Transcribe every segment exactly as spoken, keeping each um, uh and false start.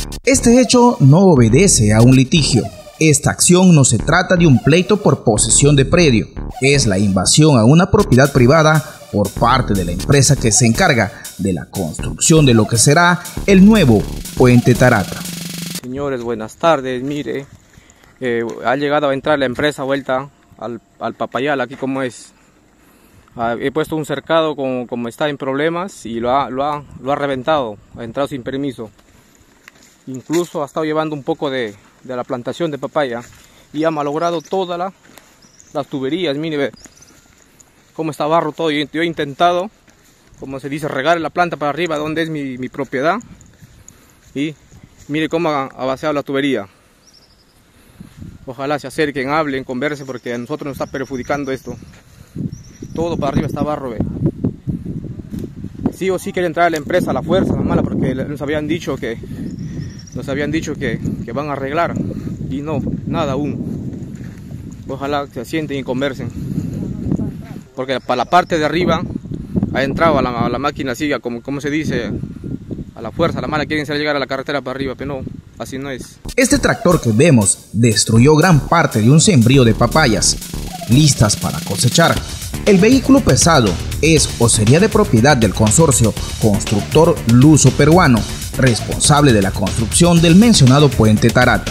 Este hecho no obedece a un litigio. Esta acción no se trata de un pleito por posesión de predio, es la invasión a una propiedad privada por parte de la empresa que se encarga de la construcción de lo que será el nuevo Puente Tarata. Señores, buenas tardes. Mire, eh, ha llegado a entrar la empresa vuelta al, al Papayal, aquí como es. Ah, he puesto un cercado como, como está en problemas y lo ha, lo, ha, lo ha reventado, ha entrado sin permiso. Incluso ha estado llevando un poco de, de la plantación de papaya y ha malogrado todas la, las tuberías. Mire, ve cómo está barro todo. Yo, yo he intentado, como se dice, regar la planta para arriba donde es mi, mi propiedad, y mire cómo ha, ha vaciado la tubería. Ojalá se acerquen, hablen, conversen, porque a nosotros nos está perjudicando esto. Todo para arriba está barro, ve. Sí o sí quiere entrar a la empresa a la fuerza, la mala, porque nos habían dicho que nos habían dicho que, que van a arreglar, y no, nada aún. Ojalá se sienten y conversen, porque para la parte de arriba ha entrado a la, a la máquina así, como, como se dice, a la fuerza, la mala, quieren hacer llegar a la carretera para arriba, pero no, así no es. Este tractor que vemos destruyó gran parte de un sembrío de papayas, listas para cosechar. El vehículo pesado es o sería de propiedad del consorcio constructor luso-peruano, responsable de la construcción del mencionado Puente Tarata.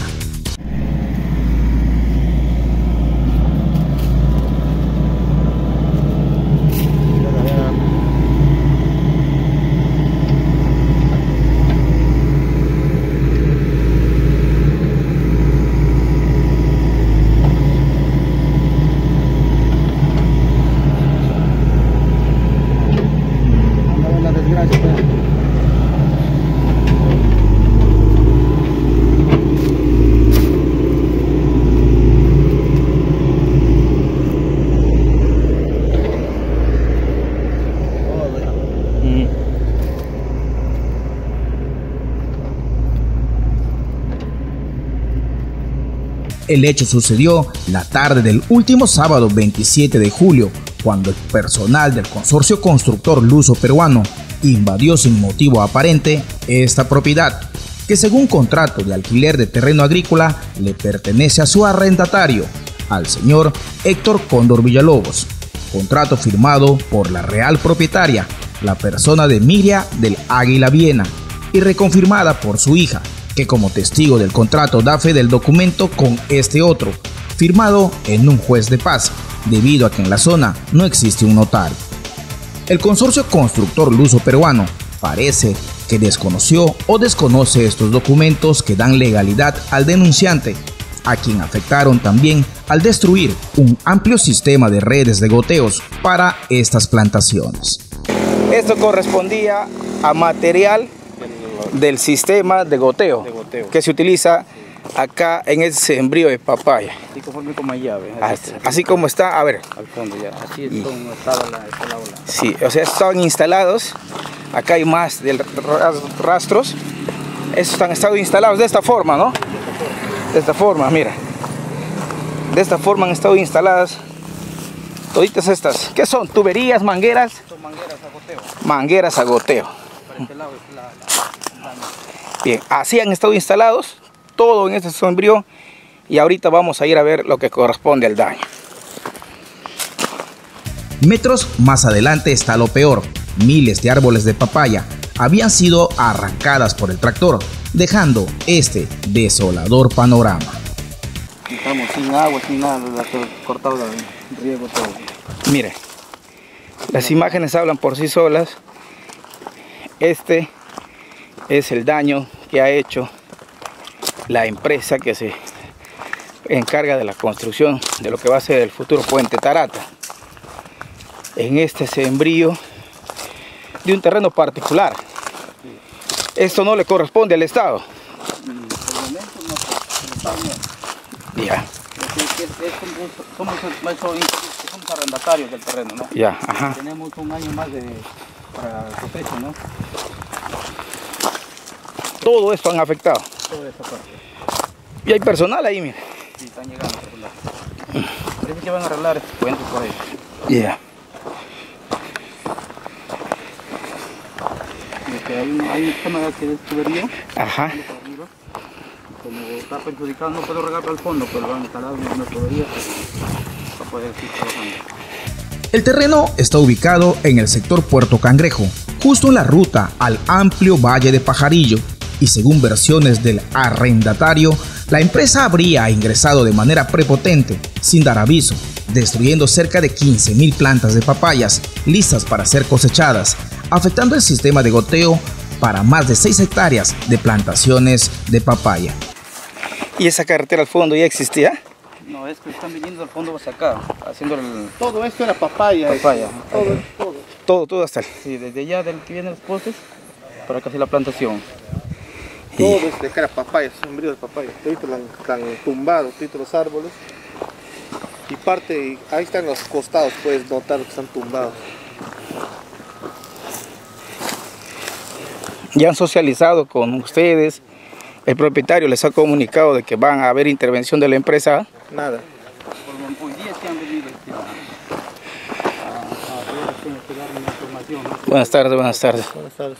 El hecho sucedió la tarde del último sábado veintisiete de julio, cuando el personal del consorcio constructor luso-peruano invadió sin motivo aparente esta propiedad, que según contrato de alquiler de terreno agrícola le pertenece a su arrendatario, al señor Héctor Cóndor Villalobos, contrato firmado por la real propietaria, la persona de Miria del Águila Viena, y reconfirmada por su hija, que como testigo del contrato da fe del documento con este otro, firmado en un juez de paz, debido a que en la zona no existe un notario. El consorcio constructor luso-peruano parece que desconoció o desconoce estos documentos que dan legalidad al denunciante, a quien afectaron también al destruir un amplio sistema de redes de goteos para estas plantaciones. Esto correspondía a material del sistema de goteo, de goteo que se utiliza acá en ese sembrío de papaya. Así como, como allá, así, así como está, a ver. Al fondo ya, así es como estaba la, la ola. Sí, o sea, estaban instalados, acá hay más de rastros, estos han estado instalados de esta forma, ¿no? De esta forma, mira. De esta forma han estado instaladas toditas estas. ¿Qué son? ¿Tuberías, mangueras? Son mangueras a goteo. Mangueras a goteo. Para este lado es la, la... Bien, así han estado instalados, todo en este sembrío, y ahorita vamos a ir a ver lo que corresponde al daño. Metros más adelante está lo peor. Miles de árboles de papaya habían sido arrancadas por el tractor, dejando este desolador panorama. Estamos sin agua, sin nada, cortado el riego todo. Mire, las imágenes hablan por sí solas. Este es el daño que ha hecho la empresa que se encarga de la construcción de lo que va a ser el futuro Puente Tarata, en este sembrío de un terreno particular. Esto no le corresponde al Estado. Ya. Somos, somos arrendatarios del terreno, ¿no? Ya, ajá. Tenemos un año más de para cosecha, ¿no? Todo esto han afectado. Toda esta parte. Y hay personal ahí, mire. Sí, están llegando a arreglar. Parece que van a arreglar este puente por ahí. Ya. Yeah. Hay un, hay un tema que es tubería. Ajá. como está perjudicado no puedo regar al fondo, pero lo han instalado en una tubería para poder seguir trabajando. El terreno está ubicado en el sector Puerto Cangrejo, justo en la ruta al amplio Valle de Pajarillo, y según versiones del arrendatario, la empresa habría ingresado de manera prepotente, sin dar aviso, destruyendo cerca de quince mil plantas de papayas listas para ser cosechadas, afectando el sistema de goteo para más de seis hectáreas de plantaciones de papaya. ¿Y esa carretera al fondo ya existía? No, es que están viniendo al fondo hacia acá, haciendo el... Todo esto era papaya. Papaya. Todo, todo. Todo, todo hasta el... Sí, desde allá del que vienen los postes, para acá hacia la plantación. Todo esto de acá era papaya, sombrío de papaya. Todos están tumbados, todos los árboles. Y parte, ahí están los costados, puedes notar que están tumbados. Ya han socializado con ustedes, el propietario les ha comunicado de que van a haber intervención de la empresa. Nada. Hoy día sí han venido a, a ver, que darme información, ¿no? Buenas tardes, buenas tardes. Buenas tardes.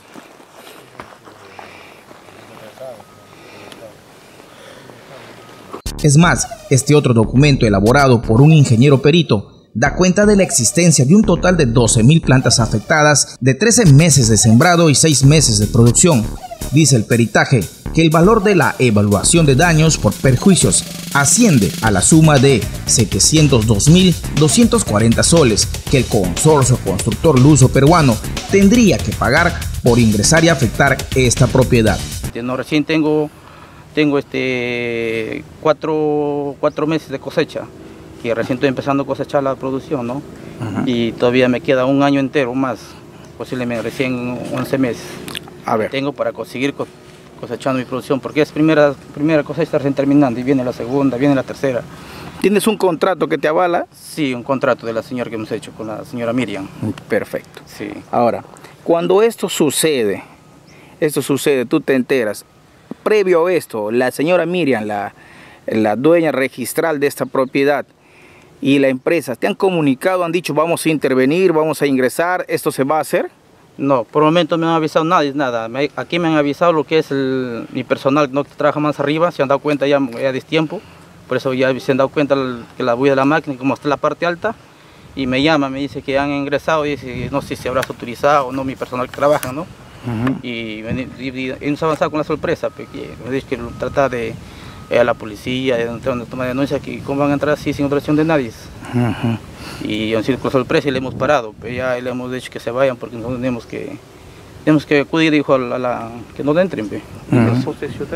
Es más, este otro documento elaborado por un ingeniero perito da cuenta de la existencia de un total de doce mil plantas afectadas de trece meses de sembrado y seis meses de producción. Dice el peritaje que el valor de la evaluación de daños por perjuicios asciende a la suma de setecientos dos mil doscientos cuarenta soles que el consorcio constructor luso peruano tendría que pagar por ingresar y afectar esta propiedad. No, recién tengo, tengo este, cuatro, cuatro meses de cosecha, que recién estoy empezando a cosechar la producción, ¿no? Uh-huh. Y todavía me queda un año entero más, posiblemente recién once meses. A ver. Tengo para conseguir cosechando mi producción, porque es primera, primera cosecha recién terminando, y viene la segunda, viene la tercera. ¿Tienes un contrato que te avala? Sí, un contrato de la señora que hemos hecho con la señora Miriam. Perfecto. Sí. Ahora, cuando esto sucede, esto sucede, tú te enteras, previo a esto, la señora Miriam, la, la dueña registral de esta propiedad, y la empresa, ¿te han comunicado, han dicho vamos a intervenir, vamos a ingresar, esto se va a hacer? No, por el momento me han avisado nada, nada. Me, aquí me han avisado lo que es el, mi personal, no que trabaja más arriba, se han dado cuenta ya, ya de tiempo, por eso ya se han dado cuenta que la voy de la máquina, como está en la parte alta, y me llama, me dice que han ingresado, y dice, no sé si habrás autorizado o no mi personal que trabaja, ¿no? Uh-huh. y, y, y, y nos ha avanzado con la sorpresa, porque me dice que trata de a la policía, de tomar denuncia, que cómo van a entrar así sin autorización de nadie. Uh-huh. Y han sido con sorpresa y le hemos parado, pero ya le hemos dicho que se vayan porque nosotros tenemos que tenemos que acudir, dijo, a la, a la que no entren. Uh-huh.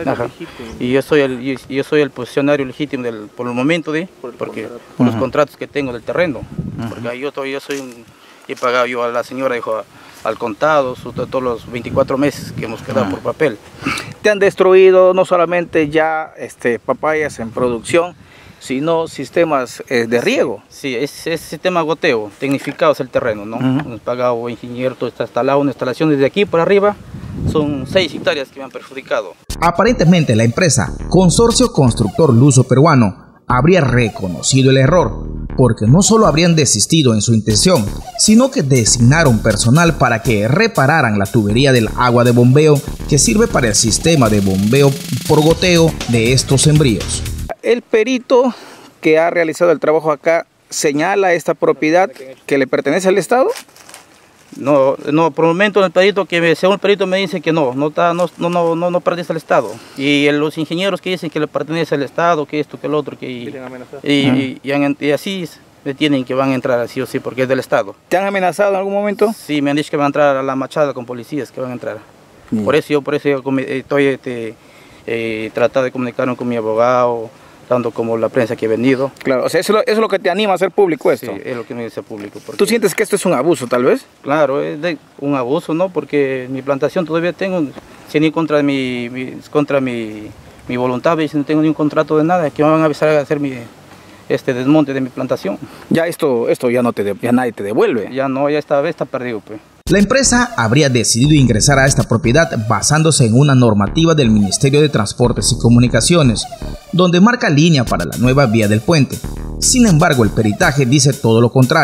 Y yo soy el yo, yo soy el posicionario legítimo del, por el momento de por, el porque, por los uh-huh. contratos que tengo del terreno, uh-huh. porque yo todavía soy un, he pagado yo a la señora, dijo, al contado, su, todos los veinticuatro meses que hemos quedado uh-huh. por papel. Te han destruido no solamente ya este, papayas en producción, sino sistemas eh, de riego. Sí, es, es sistema goteo, tecnificado es el terreno, ¿no? Uh-huh. Hemos pagado ingeniero, todo está instalado, una instalación desde aquí por arriba, son seis hectáreas que me han perjudicado. Aparentemente la empresa Consorcio Constructor Luso Peruano habría reconocido el error, porque no solo habrían desistido en su intención, sino que designaron personal para que repararan la tubería del agua de bombeo que sirve para el sistema de bombeo por goteo de estos sembríos. El perito que ha realizado el trabajo acá señala esta propiedad que le pertenece al Estado. No, no, por el momento el perito que según el perito me dice que no, no está, no, no, no, no, no pertenece al Estado. Y los ingenieros que dicen que le pertenece al Estado, que esto, que el otro, que y, y, y, y, y así me tienen que van a entrar así o sí porque es del Estado. ¿Te han amenazado en algún momento? Sí, me han dicho que van a entrar a la machada con policías, que van a entrar. Mm. Por eso yo, por eso yo estoy este, eh, tratando de comunicarme con mi abogado, tanto como la prensa que he venido. Claro, o sea, eso, eso es lo que te anima a hacer público esto. Sí, es lo que me dice público. Porque, ¿tú sientes que esto es un abuso, tal vez? Claro, es de un abuso, ¿no? Porque mi plantación todavía tengo, sin ir contra mi, mi, contra mi, mi voluntad, y no tengo ni un contrato de nada, que me van a avisar a hacer mi, este desmonte de mi plantación. Ya esto, esto ya, no te, ya nadie te devuelve. Ya no, ya esta vez está perdido, pues. La empresa habría decidido ingresar a esta propiedad basándose en una normativa del Ministerio de Transportes y Comunicaciones, donde marca línea para la nueva vía del puente. Sin embargo, el peritaje dice todo lo contrario.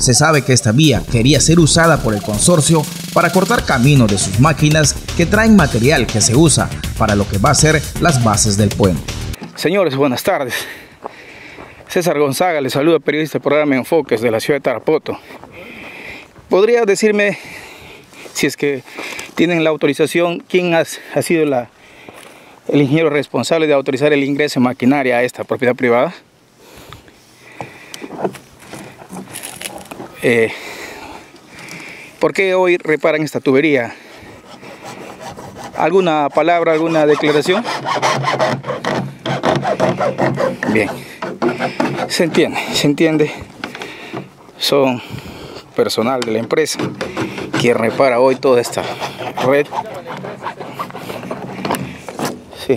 Se sabe que esta vía quería ser usada por el consorcio para cortar camino de sus máquinas que traen material que se usa para lo que va a ser las bases del puente. Señores, buenas tardes. César Gonzaga les saluda, periodista del programa Enfoques de la ciudad de Tarapoto. ¿Podría decirme, si es que tienen la autorización, quién ha, ha sido la, el ingeniero responsable de autorizar el ingreso de maquinaria a esta propiedad privada? Eh, ¿Por qué hoy reparan esta tubería? ¿Alguna palabra, alguna declaración? Bien, se entiende, se entiende. Son personal de la empresa que repara hoy toda esta red. Sí.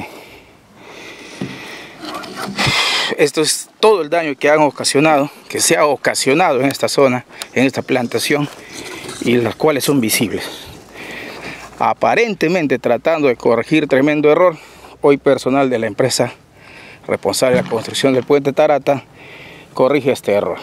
Esto es todo el daño que han ocasionado, que se ha ocasionado en esta zona, en esta plantación, y las cuales son visibles. Aparentemente tratando de corregir tremendo error, hoy personal de la empresa responsable de la construcción del puente Tarata corrige este error.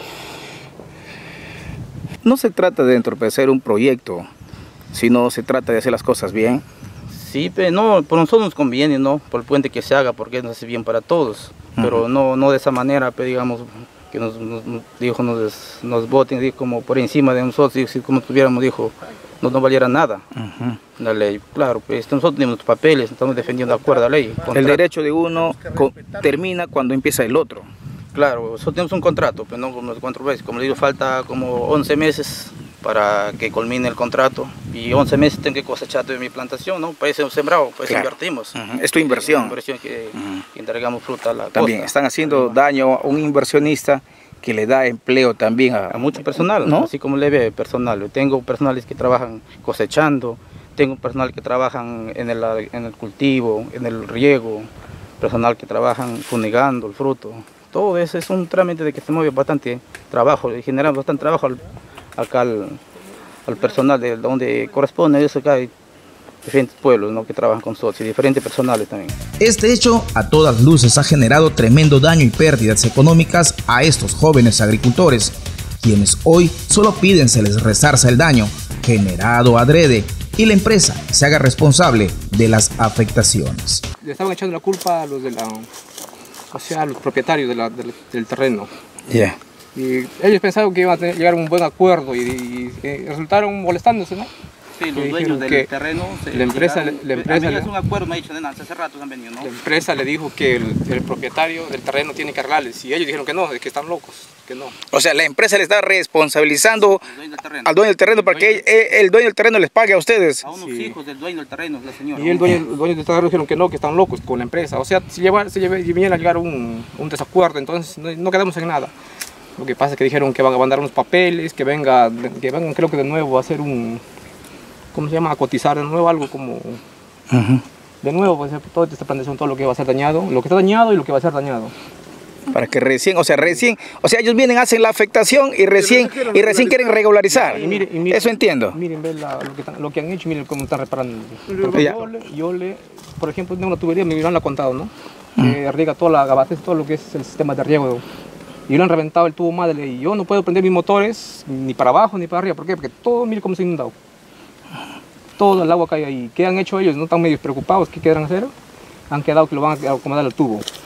No se trata de entorpecer un proyecto, sino se trata de hacer las cosas bien. Sí, pero no, por nosotros nos conviene, ¿no? Por el puente que se haga, porque nos hace bien para todos. Pero uh-huh. no, no de esa manera, pero digamos, que nos, nos, dijo, nos, nos voten, dijo, como por encima de nosotros, dijo, si como tuviéramos, dijo, no nos valiera nada uh-huh. la ley. Claro, pues nosotros tenemos los papeles, estamos defendiendo de acuerdo a la ley. Contrato. El derecho de uno termina cuando empieza el otro. Claro, nosotros tenemos un contrato, pero no como los cuatro veces. Como le digo, falta como once meses para que culmine el contrato, y once meses tengo que cosechar de mi plantación, ¿no? Para eso hemos sembrado, para eso claro. invertimos. Uh-huh. Es tu inversión. Es inversión que, uh-huh. que entregamos fruta a la También costa. Están haciendo daño a un inversionista que le da empleo también a, a mucho personal, ¿no? Así como le ve personal. Tengo personales que trabajan cosechando, tengo personal que trabajan en el, en el cultivo, en el riego, personal que trabajan fumigando el fruto. Todo eso es un trámite de que se mueve bastante trabajo, y generamos bastante trabajo al, acá al, al personal de donde corresponde. Eso acá hay diferentes pueblos, ¿no? que trabajan con socios y diferentes personales también. Este hecho a todas luces ha generado tremendo daño y pérdidas económicas a estos jóvenes agricultores, quienes hoy solo piden se les resarza el daño generado adrede y la empresa se haga responsable de las afectaciones. Le estaban echando la culpa a los de la... o sea, los propietarios de la, del, del terreno. Yeah. Y ellos pensaban que iban a tener, llegar a un buen acuerdo y, y, y resultaron molestándose, ¿no? Sí, los dueños del terreno. Se la empresa, llegaron, la empresa le, es un acuerdo, me ha dicho, hace rato han venido, ¿no? La empresa le dijo que el, el propietario del terreno tiene que arreglarles, y ellos dijeron que no, que están locos, que no. O sea, la empresa le está responsabilizando dueño al dueño del terreno para que el, el dueño del terreno les pague a ustedes. A unos sí. hijos del dueño del terreno, la señora. Y el dueño, el dueño del terreno dijeron que no, que están locos con la empresa. O sea, si, lleva, si viniera a llegar un, un desacuerdo, entonces no, no quedamos en nada. Lo que pasa es que dijeron que van a mandar unos papeles, que venga, que vengan creo que de nuevo a hacer un, ¿cómo se llama? A cotizar de nuevo algo como, uh-huh. de nuevo, pues toda esta plantación, todo lo que va a ser dañado, lo que está dañado y lo que va a ser dañado. Para que recién, o sea, recién, o sea, ellos vienen, hacen la afectación y recién, y recién quieren regularizar. Y mire, y mire, Eso entiendo. Miren, ven la, lo, que, lo que han hecho, miren cómo están reparando. Yo le, yo le, por ejemplo, tengo una tubería, me han contado, ¿no? Uh-huh. Que riega toda la gabate, todo lo que es el sistema de riego. Y lo han reventado el tubo madre, y yo no puedo prender mis motores ni para abajo ni para arriba. ¿Por qué? Porque todo, mire cómo se ha inundado. Todo el agua cae ahí. ¿Qué han hecho ellos? ¿No están medio preocupados? ¿Qué querrán hacer? Han quedado que lo van a acomodar al tubo.